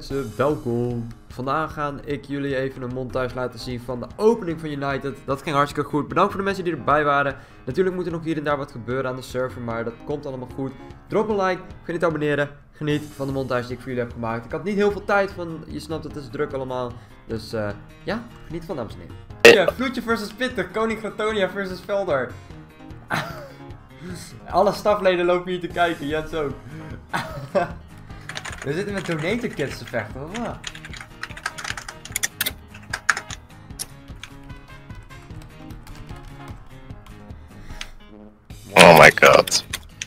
mensen, welkom. Vandaag ga ik jullie even een montage laten zien van de opening van United. Dat ging hartstikke goed. Bedankt voor de mensen die erbij waren. Natuurlijk moet er nog hier en daar wat gebeuren aan de server, maar dat komt allemaal goed. Drop een like, vergeet niet te abonneren. Geniet van de montage die ik voor jullie heb gemaakt. Ik had niet heel veel tijd, van je snapt het is druk allemaal. Dus ja, geniet van, dames en heren. Ja, Vloedje versus Pitter, Koning Gratonia versus Velder. Alle stafleden lopen hier te kijken, Jens ook. We zitten met donator kids te vechten, of wat? Oh my god.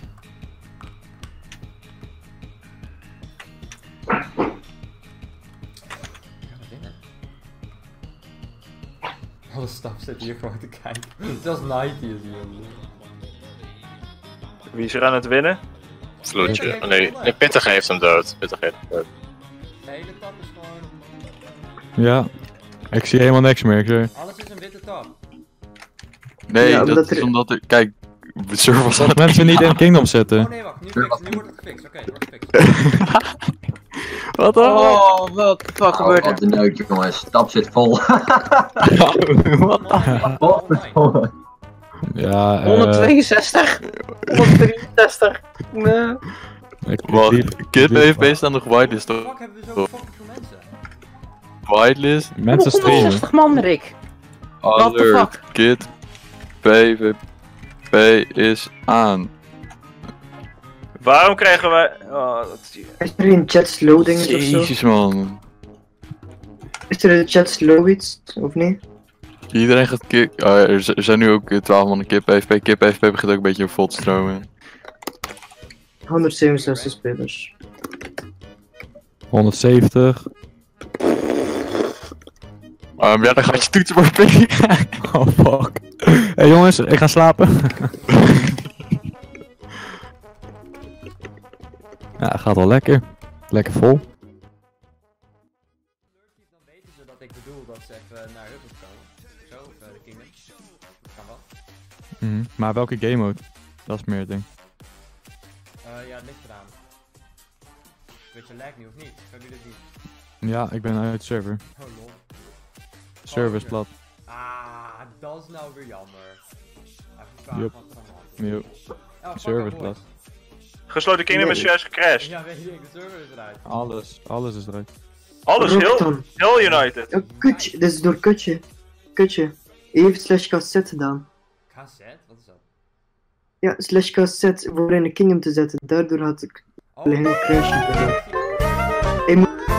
Alle staf zit hier gewoon te kijken. Zelfs Nighty is hier. Wie is er aan het winnen? Vloedje. Oh, nee, Pittig heeft hem dood. Pittig heeft hem dood. De hele tab is gewoon... Ja, ik zie helemaal niks meer. Ik zeg. Alles is een witte tab. Nee, Ja, dat omdat is er- omdat er... Kijk, de server was aan Dat het... mensen niet in Kingdom zitten. Oh nee, wacht, nu wordt het gefixt. Oké, het wordt gefixt. Wat dan? Oh, wat de fuck gebeurt Wat er? een neuk, jongens. Tap zit vol. Mooi. Ja, 162? 163? Nee. Wacht, Kid heeft meestal nog whitelist toch? Fuck, hebben we zo fucking veel mensen? Whitelist, Mensen streamen. 160 man, Rick. What the alert, fuck? Kid, PvP is aan. Waarom krijgen wij... Oh, dat is hier. Is er in chat slow dingetjes of zo? Jezus man. Is er in chat slow iets, of niet? Iedereen gaat kip... Oh, ja, er zijn nu ook 12 man kip PvP. Kip PvP begint ook een beetje vol te stromen. 167 spelers. 170. Ja, dan gaat je toetsenbord pikken. Oh fuck. Hey jongens, ik ga slapen. Ja, gaat wel lekker. Lekker vol. Dan weten ze dat ik bedoel dat ze even naar Huffles komen. Zo, of de Kingdom. Dat kan wel. Maar welke game mode? Dat is meer het ding. Ja, het ligt eraan. Weet je lag nu of niet? Hebben jullie het niet? Ja, ik ben uit de server. Oh lol. Server is plat. Ah, dat is nou weer jammer. Even vragen Yup. wat er allemaal Nieuw. Oh, fuck Server off, is boys. plat. Gesloten Kingdom is juist gecrashed. Ja, weet ik, de server is eruit. Alles is eruit. Alles, heel Rockton. United. Oh, kutje, dit is door kutje. Kutje. Hij heeft slash cassette gedaan. Cassette? Wat is dat? Ja, slash cassette voor in de kingdom te zetten. Daardoor had ik Oh, beginnen crashen. Hij moet